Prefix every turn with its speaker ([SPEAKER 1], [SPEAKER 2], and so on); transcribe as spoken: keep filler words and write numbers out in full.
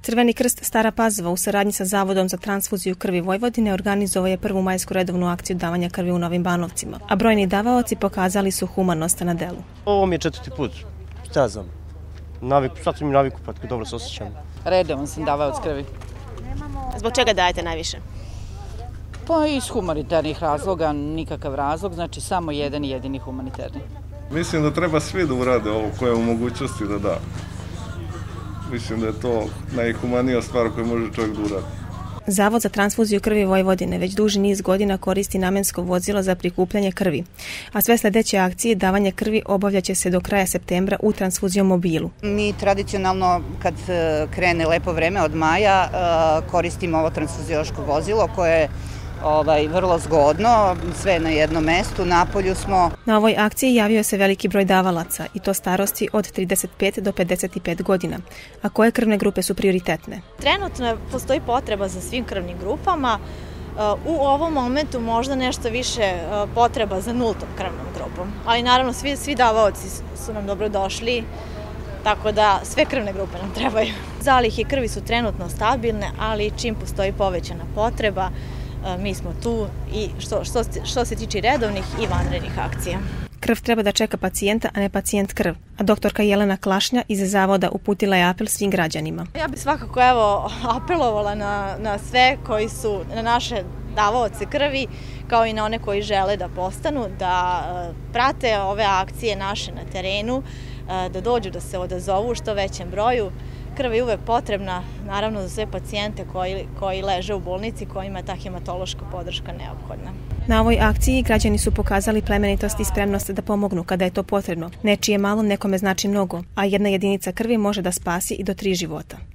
[SPEAKER 1] Crveni krst Stara Pazova u saradnji sa Zavodom za transfuziju krvi Vojvodine organizovao je prvu majsku redovnu akciju davanja krvi u Novim Banovcima, a brojni davaoci pokazali su humanost na delu.
[SPEAKER 2] Ovo mi je četvrti put, šta znam, naviku, sad sam mi naviku, pa tako dobro se osjećam.
[SPEAKER 3] Redovan sam davaoc krvi.
[SPEAKER 1] Zbog čega dajete najviše?
[SPEAKER 3] Pa iz humanitarnih razloga, nikakav razlog, znači samo jedan i jedini humanitarni.
[SPEAKER 4] Mislim da treba svi da urade ovo koje je u mogućnosti da da. Mislim da je to najhumanija stvar koju može čovjek da uradi.
[SPEAKER 1] Zavod za transfuziju krvi Vojvodine već duži niz godina koristi namensko vozilo za prikupljanje krvi, a sve sljedeće akcije davanje krvi obavljaće se do kraja septembra u transfuzijom mobilu.
[SPEAKER 5] Mi tradicionalno kad krene lepo vreme od maja koristimo ovo transfuziološko vozilo koje je Ovaj, vrlo zgodno, sve na jednom mestu, napolju smo.
[SPEAKER 1] Na ovoj akciji javio se veliki broj davalaca i to starosti od trideset pet do pedeset pet godina. A koje krvne grupe su prioritetne?
[SPEAKER 6] Trenutno postoji potreba za svim krvnim grupama. U ovom momentu možda nešto više potreba za nultom krvnom grupom. Ali naravno svi, svi davaoci su nam dobrodošli, tako da sve krvne grupe nam trebaju. Zalihe krvi su trenutno stabilne, ali čim postoji povećana potreba, mi smo tu i što, što, što se tiče redovnih i vanrednih akcija.
[SPEAKER 1] Krv treba da čeka pacijenta, a ne pacijent krv. A doktorka Jelena Klašnja iz Zavoda uputila je apel svim građanima.
[SPEAKER 6] Ja bih svakako evo apelovala na, na sve koji su, na naše davaoce krvi, kao i na one koji žele da postanu, da prate ove akcije naše na terenu, da dođu da se odazovu u što većem broju. Krv je uvek potrebna, naravno, za sve pacijente koji, koji leže u bolnici, kojima je ta hematološka podrška neophodna.
[SPEAKER 1] Na ovoj akciji građani su pokazali plemenitost i spremnost da pomognu kada je to potrebno. Nečije malo nekome znači mnogo, a jedna jedinica krvi može da spasi i do tri života.